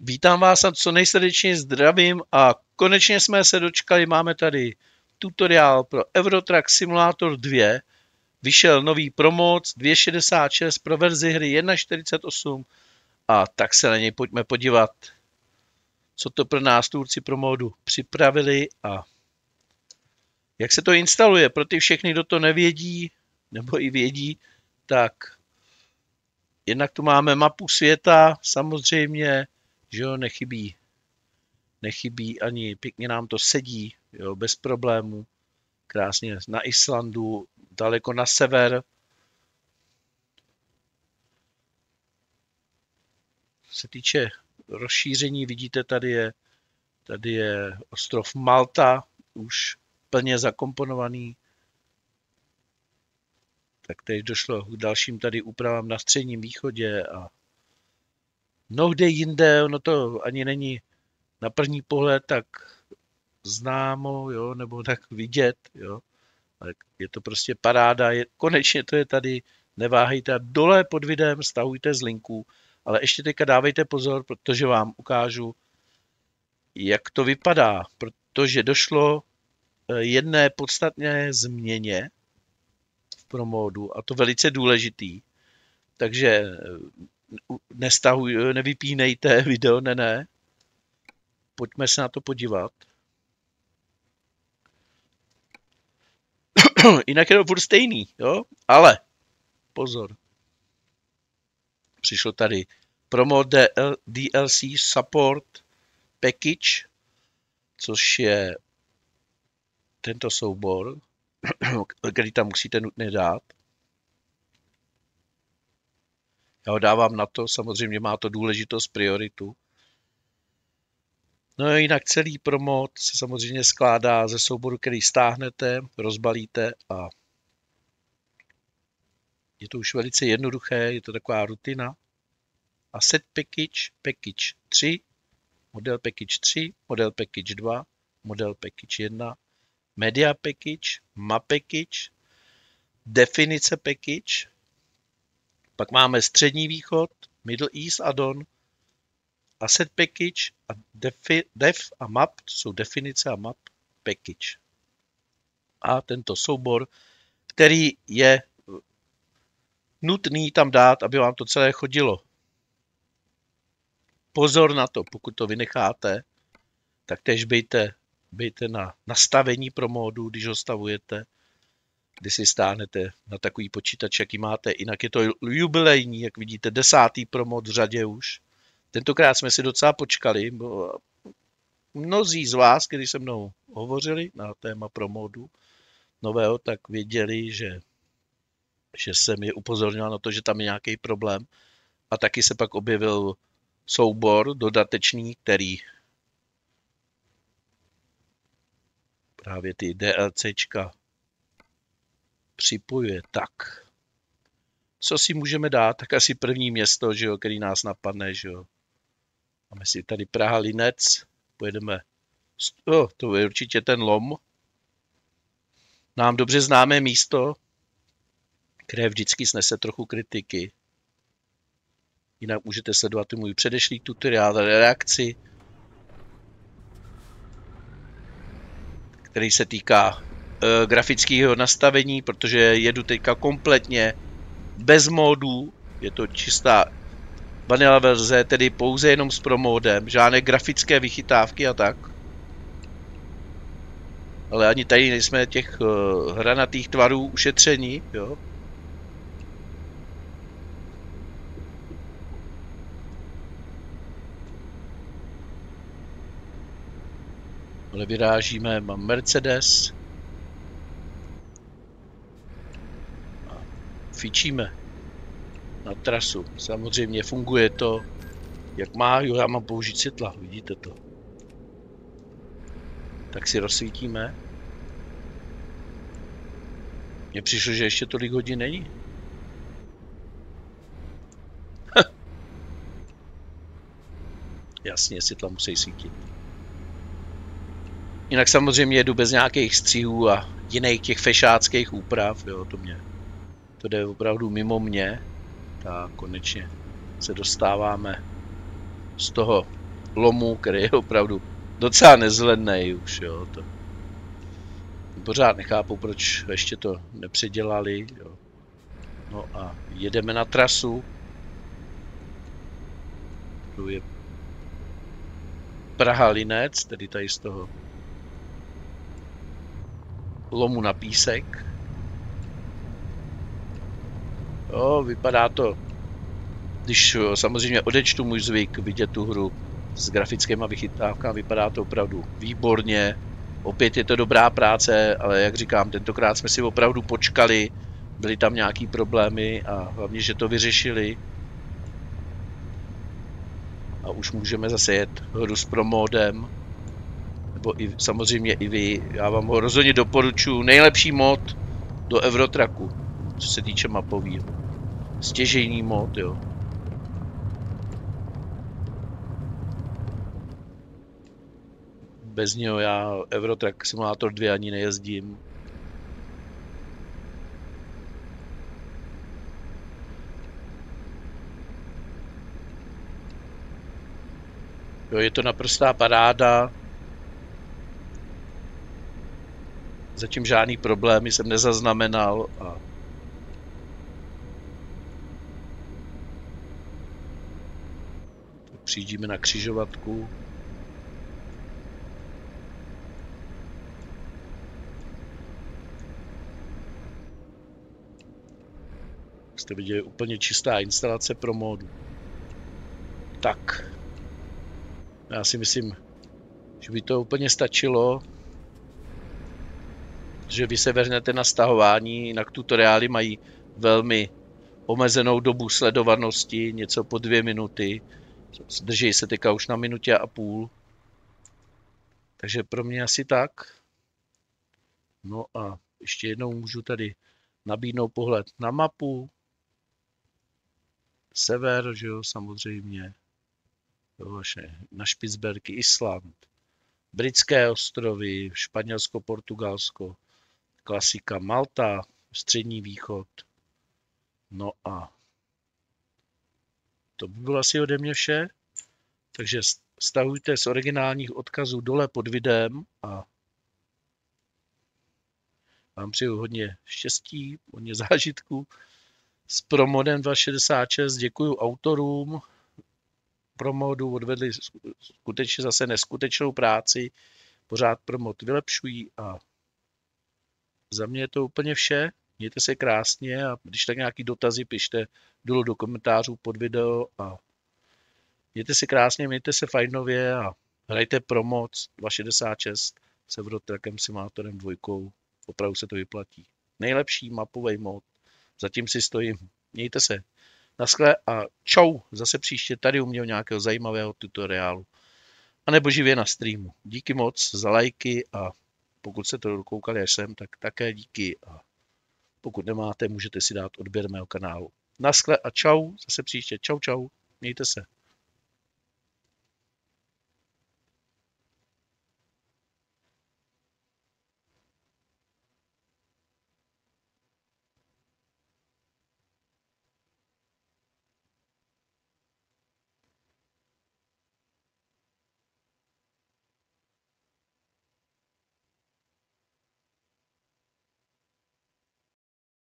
Vítám vás a co nejsrdečněji zdravím a konečně jsme se dočkali, máme tady tutoriál pro Euro Truck Simulator 2. Vyšel nový promoc 2.66 pro verzi hry 1.48 a tak se na něj pojďme podívat, co to pro nás tvůrci promodu připravili a jak se to instaluje. Pro ty všechny, kdo to nevědí, nebo i vědí, tak jednak tu máme mapu světa, samozřejmě, že jo, nechybí ani, pěkně nám to sedí, jo, bez problémů, krásně na Islandu, daleko na sever. Co se týče rozšíření, vidíte, tady je ostrov Malta, už plně zakomponovaný. Tak teď došlo k dalším tady úpravám na Středním východě a mnohde jinde, ono to ani není na první pohled tak známo, jo, nebo tak vidět, jo. Tak je to prostě paráda, konečně to je tady, neváhejte a dole pod videem stahujte z linku, ale ještě teďka dávejte pozor, protože vám ukážu, jak to vypadá, protože došlo jedné podstatné změně v promodu a to velice důležitý, takže nevypínejte video, ne. Pojďme se na to podívat. Jinak je to furt stejný, jo? Ale pozor. Přišlo tady promo DLC Support Package, což je tento soubor, který tam musíte nutně dát. Já ho dávám na to, samozřejmě má to důležitost, prioritu. No jinak celý promo se samozřejmě skládá ze souboru, který stáhnete, rozbalíte a je to už velice jednoduché, je to taková rutina. Asset Package, Package 3, Model Package 3, Model Package 2, Model Package 1, Media Package, Map Package, Definice Package, pak máme Střední východ, Middle East Add-on, Asset Package a Def a Map, to jsou definice a Map Package. A tento soubor, který je nutný tam dát, aby vám to celé chodilo. Pozor na to, pokud to vynecháte, tak též bejte na nastavení pro módu, když ho stavujete, kdy si stáhnete na takový počítač, jaký máte. Jinak je to jubilejní, jak vidíte, 10. promod v řadě už. Tentokrát jsme si docela počkali, bo mnozí z vás, kteří se mnou hovořili na téma promodu nového, tak věděli, že jsem je upozornil na to, že tam je nějaký problém. A taky se pak objevil soubor dodatečný, který právě ty DLCčka připojuje. Tak, co si můžeme dát? Tak asi první město, že jo, který nás napadne, že jo. Máme si tady Praha Linec, pojedeme, to je určitě ten Lom. Nám dobře známé místo, které vždycky snese trochu kritiky. Jinak můžete sledovat i můj předešlý tutoriál reakci, který se týká grafického nastavení, protože jedu teďka kompletně bez módů, je to čistá vanilla verze, tedy pouze jenom s promódem, žádné grafické vychytávky a tak. Ale ani tady nejsme těch hranatých tvarů ušetření, jo. Ale vyrážíme, mám Mercedes. A fičíme na trasu. Samozřejmě funguje to, jak má. Jo, já mám použít světla, vidíte to. Tak si rozsvítíme. Mně přišlo, že ještě tolik hodin není. Jasně, světla musí svítit. Jinak samozřejmě jedu bez nějakých střihů a jiných těch fešáckých úprav, jo, to jde opravdu mimo mě. Tak konečně se dostáváme z toho lomu, který je opravdu docela nezhlednej už, jo. To pořád nechápu, proč ještě to nepředělali, jo. No a jedeme na trasu. Tu je Praha-Linec, tedy tady z toho lomu na písek. Jo, vypadá to, když samozřejmě odečtu můj zvyk vidět tu hru s grafickými vychytávkami, vypadá to opravdu výborně. Opět je to dobrá práce, ale jak říkám, tentokrát jsme si opravdu počkali, byly tam nějaký problémy a hlavně, že to vyřešili. A už můžeme zase jet hru s promódem, nebo i, samozřejmě i vy. Já vám ho rozhodně doporučuji. Nejlepší mod do Eurotracku, co se týče mapový. Stěžejní mod, jo. Bez něho já Eurotrack Simulator 2 ani nejezdím. Jo, je to naprostá paráda. Zatím žádný problémy jsem nezaznamenal a přijíždíme na křižovatku. Jste viděli, úplně čistá instalace pro módu. Tak. Já si myslím, že by to úplně stačilo. Že vy se vrhnete na stahování, jinak tutoriály mají velmi omezenou dobu sledovanosti, něco po 2 minuty. Drží se teďka už na 1,5 minuty. Takže pro mě asi tak. No a ještě jednou můžu tady nabídnout pohled na mapu. Sever, že jo, samozřejmě. Jo, na Špicberky, Island. Britské ostrovy, Španělsko, Portugalsko. Klasika Malta, Střední východ. No a to by bylo asi ode mě vše. Takže stahujte z originálních odkazů dole pod videem a vám přeju hodně štěstí, hodně zážitků s Promodem 266. Děkuji autorům Promodu, odvedli skutečně zase neskutečnou práci. Pořád Promod vylepšují a za mě je to úplně vše. Mějte se krásně a když tak nějaký dotazy pište dolů do komentářů pod video a mějte se krásně, mějte se fajnově a hrajte Promod 266 s Eurotrackem Simulatorem 2. Opravdu se to vyplatí. Nejlepší mapový mod. Zatím si stojím. Mějte se. Naschle a čau. Zase příště tady u mě nějakého zajímavého tutoriálu. A nebo živě na streamu. Díky moc za lajky a pokud jste to dokoukali až sem, tak také díky. A pokud nemáte, můžete si dát odběr mého kanálu. Naschle a čau. Zase příště. Čau, čau. Mějte se.